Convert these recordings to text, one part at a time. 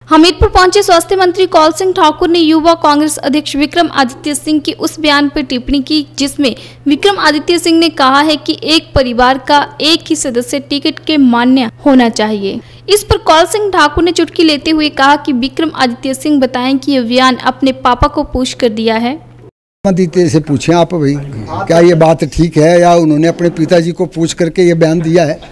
हमीरपुर पहुंचे स्वास्थ्य मंत्री कौल सिंह ठाकुर ने युवा कांग्रेस अध्यक्ष विक्रम आदित्य सिंह के उस बयान पर टिप्पणी की जिसमें विक्रम आदित्य सिंह ने कहा है कि एक परिवार का एक ही सदस्य टिकट के मान्य होना चाहिए। इस पर कौल सिंह ठाकुर ने चुटकी लेते हुए कहा कि विक्रम आदित्य सिंह बताएं कि यह बयान अपने पापा को पूछ कर दिया है। आदित्य से पूछे आप भाई, क्या ये बात ठीक है या उन्होंने अपने पिताजी को पूछ करके ये बयान दिया है?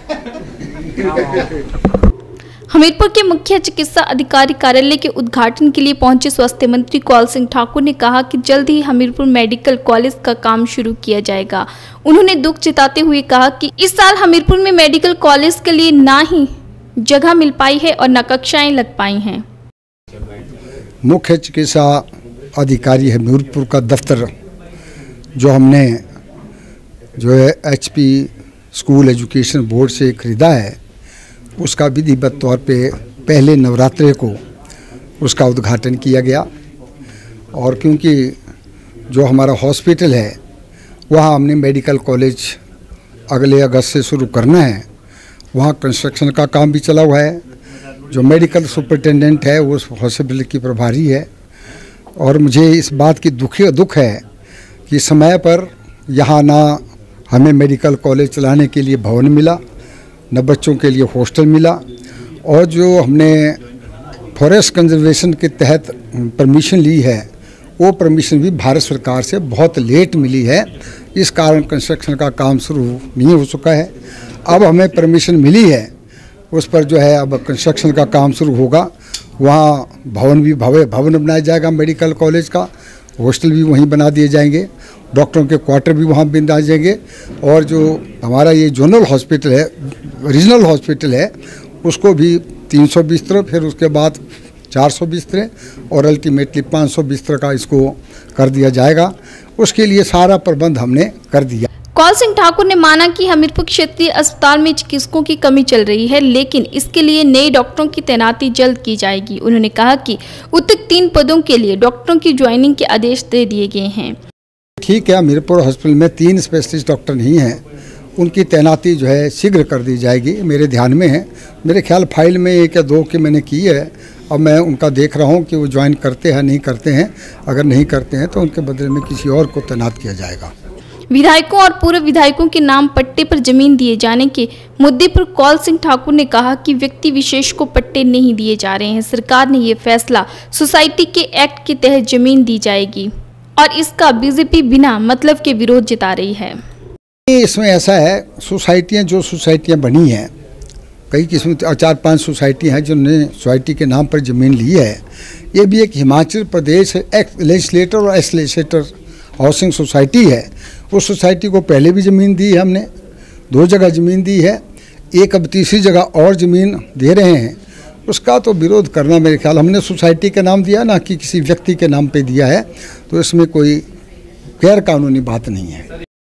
हमीरपुर के मुख्य चिकित्सा अधिकारी कार्यालय के उद्घाटन के लिए पहुंचे स्वास्थ्य मंत्री कौल सिंह ठाकुर ने कहा कि जल्द ही हमीरपुर मेडिकल कॉलेज का काम शुरू किया जाएगा। उन्होंने दुख जताते हुए कहा कि इस साल हमीरपुर में मेडिकल कॉलेज के लिए ना ही जगह मिल पाई है और न कक्षाएं लग पाई हैं। मुख्य चिकित्सा अधिकारी हमीरपुर का दफ्तर जो हमने HP स्कूल एजुकेशन बोर्ड से खरीदा है, उसका विधिवत तौर पे पहले नवरात्रे को उसका उद्घाटन किया गया। और क्योंकि जो हमारा हॉस्पिटल है वहाँ हमने मेडिकल कॉलेज अगले अगस्त से शुरू करना है, वहाँ कंस्ट्रक्शन का काम भी चला हुआ है। जो मेडिकल सुपरिटेंडेंट है वो उस हॉस्पिटल की प्रभारी है। और मुझे इस बात की दुख है कि समय पर यहाँ ना हमें मेडिकल कॉलेज चलाने के लिए भवन मिला, न बच्चों के लिए हॉस्टल मिला, और जो हमने फॉरेस्ट कंजर्वेशन के तहत परमिशन ली है वो परमिशन भी भारत सरकार से बहुत लेट मिली है। इस कारण कंस्ट्रक्शन का काम शुरू नहीं हो चुका है। अब हमें परमिशन मिली है, उस पर जो है अब कंस्ट्रक्शन का काम शुरू होगा। वहाँ भवन भी भवन बनाया जाएगा मेडिकल कॉलेज का, हॉस्टल भी वहीं बना दिए जाएंगे, डॉक्टरों के क्वार्टर भी वहाँ बनाए जाएंगे। और जो हमारा ये जोनल हॉस्पिटल है, रीजनल हॉस्पिटल है, उसको भी 300 बिस्तर, फिर उसके बाद 400 बिस्तर और अल्टीमेटली 500 बिस्तर का इसको कर दिया जाएगा। उसके लिए सारा प्रबंध हमने कर दिया। कौल सिंह ठाकुर ने माना कि हमीरपुर क्षेत्रीय अस्पताल में चिकित्सकों की कमी चल रही है, लेकिन इसके लिए नए डॉक्टरों की तैनाती जल्द की जाएगी। उन्होंने कहा कि उक्त 3 पदों के लिए डॉक्टरों की ज्वाइनिंग के आदेश दे दिए गए हैं। ठीक है, हमीरपुर हॉस्पिटल में 3 स्पेशलिस्ट डॉक्टर नहीं हैं, उनकी तैनाती जो है शीघ्र कर दी जाएगी। मेरे ध्यान में है, मेरे ख्याल फाइल में 1 या 2 की मैंने की है। अब मैं उनका देख रहा हूं कि वो ज्वाइन करते हैं नहीं करते हैं। अगर नहीं करते हैं तो उनके बदले में किसी और को तैनात किया जाएगा। विधायकों और पूर्व विधायकों के नाम पट्टे पर जमीन दिए जाने के मुद्दे पर कौल सिंह ठाकुर ने कहा कि व्यक्ति विशेष को पट्टे नहीं दिए जा रहे हैं। सरकार ने ये फैसला सोसाइटी के एक्ट के तहत जमीन दी जाएगी और इसका बीजेपी बिना मतलब के विरोध जता रही है। इसमें ऐसा है, सोसाइटियाँ बनी हैं, कई किस्म 4-5 सोसाइटी हैं जिन्होंने सोसाइटी के नाम पर ज़मीन ली है। ये भी एक हिमाचल प्रदेश लेजिस्लेटर और एसलेजिस्लेटर हाउसिंग सोसाइटी है। उस सोसाइटी को पहले भी ज़मीन दी है, हमने 2 जगह ज़मीन दी है, एक अब तीसरी जगह और ज़मीन दे रहे हैं। उसका तो विरोध करना, मेरे ख्याल हमने सोसाइटी के नाम दिया ना कि किसी व्यक्ति के नाम पे दिया है, तो इसमें कोई गैर कानूनी बात नहीं है।